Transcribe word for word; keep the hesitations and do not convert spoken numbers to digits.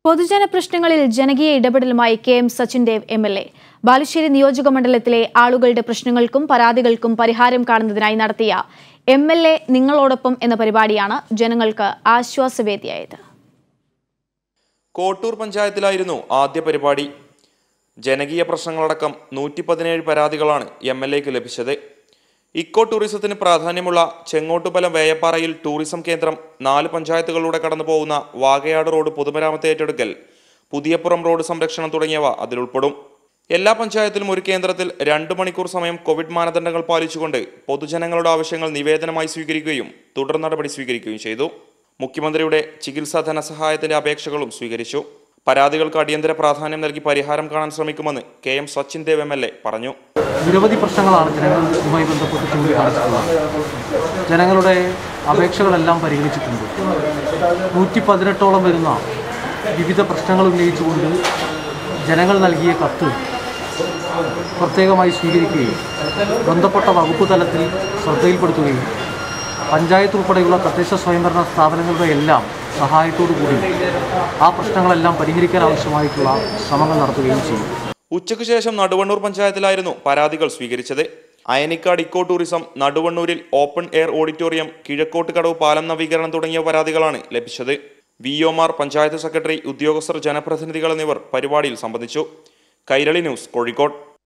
പൊതുജന പ്രശ്നങ്ങളിൽ ജനകീയ ഇടപെടലുമായി K M Sachin Dev M L A Balussery നിയോജക മണ്ഡലത്തിലെ ആളുകളുടെ പ്രശ്നങ്ങൾക്കും പരാതികൾക്കും പരിഹാരം കാണുന്നതിനായി നടത്തിയ എം എൽ എ നിങ്ങളോടൊപ്പം എന്ന പരിപാടിയാണ് ജനങ്ങൾക്ക് ആശ്വാസവേദിയായത്. കോട്ടൂർ പഞ്ചായത്തിലായിരുന്നു ആദ്യ പരിപാടി. ജനകീയ പ്രശ്നങ്ങളടക്കം നൂറ്റി പതിനേഴ് പരാതികളാണ് എം എൽ എക്ക് ലഭിച്ചത്. ഇക്കോ ടൂറിസത്തിന് പ്രാധാന്യമുള്ള ചെങ്ങോട്ടുപലം വേയപ്പാറയിൽ ടൂറിസം കേന്ദ്രം, നാല് പഞ്ചായത്തുകളിലൂടെ കടന്നു പോകുന്ന വാകയാട് റോഡ് പൊതുമരാമത്ത് ഏറ്റെടുക്കൽ, പുതിയപ്പുറം റോഡ് സംരക്ഷണം തുടങ്ങിയവ അതിലുൾപ്പെടും. എല്ലാ പഞ്ചായത്തിലും ഒരു കേന്ദ്രത്തിൽ രണ്ടു മണിക്കൂർ സമയം കോവിഡ് മാനദണ്ഡങ്ങൾ പാലിച്ചുകൊണ്ട് പൊതുജനങ്ങളുടെ ആവശ്യങ്ങൾ നിവേദനമായി സ്വീകരിക്കുകയും തുടർ നടപടി സ്വീകരിക്കുകയും ചെയ്തു. മുഖ്യമന്ത്രിയുടെ ചികിത്സാ ധനസഹായത്തിന്റെ അപേക്ഷകളും സ്വീകരിച്ചു. പരാതികൾക്ക് അടിയന്തര പ്രാധാന്യം നൽകി പരിഹാരം കാണാൻ ശ്രമിക്കുമെന്ന് K M Sachin Dev M L A പറഞ്ഞു. നിരവധി പ്രശ്നങ്ങളാണ് ജനങ്ങളുമായി ബന്ധപ്പെട്ട് ചൂണ്ടിക്കാണിച്ചിട്ടുള്ളത്. ജനങ്ങളുടെ അപേക്ഷകളെല്ലാം പരിഗണിച്ചിട്ടുണ്ട്. നൂറ്റി പതിനെട്ടോളം വരുന്ന വിവിധ പ്രശ്നങ്ങൾ ഉന്നയിച്ചുകൊണ്ട് ജനങ്ങൾ നൽകിയ കത്ത് പ്രത്യേകമായി സ്വീകരിക്കുകയും ബന്ധപ്പെട്ട വകുപ്പ് തലത്തിൽ ശ്രദ്ധയിൽപ്പെടുത്തുകയും പഞ്ചായത്ത് ഉൾപ്പെടെയുള്ള തദ്ദേശ സ്വയംഭരണ സ്ഥാപനങ്ങളുടെ എല്ലാം സഹായത്തോടു കൂടി ആ പ്രശ്നങ്ങളെല്ലാം പരിഹരിക്കാൻ ആവശ്യമായിട്ടുള്ള ശ്രമങ്ങൾ നടത്തുകയും ചെയ്യും. ഉച്ചയ്ക്ക് ശേഷം നടുവണ്ണൂർ പഞ്ചായത്തിലായിരുന്നു പരാതികൾ സ്വീകരിച്ചത്. അയനിക്കാട് ഇക്കോ ടൂറിസം, നടുവണ്ണൂരിൽ open air auditorium, Kizhakkottu Kadavu പാലം നവീകരണം തുടങ്ങിയ പരാതികളാണ് ലഭിച്ചത്. വി ഒമാർ, പഞ്ചായത്ത് സെക്രട്ടറി, ഉദ്യോഗസ്ഥർ, ജനപ്രതിനിധികൾ എന്നിവർ പരിപാടിയിൽ സംബന്ധിച്ചു. കൈരളി ന്യൂസ്, കോഴിക്കോട്.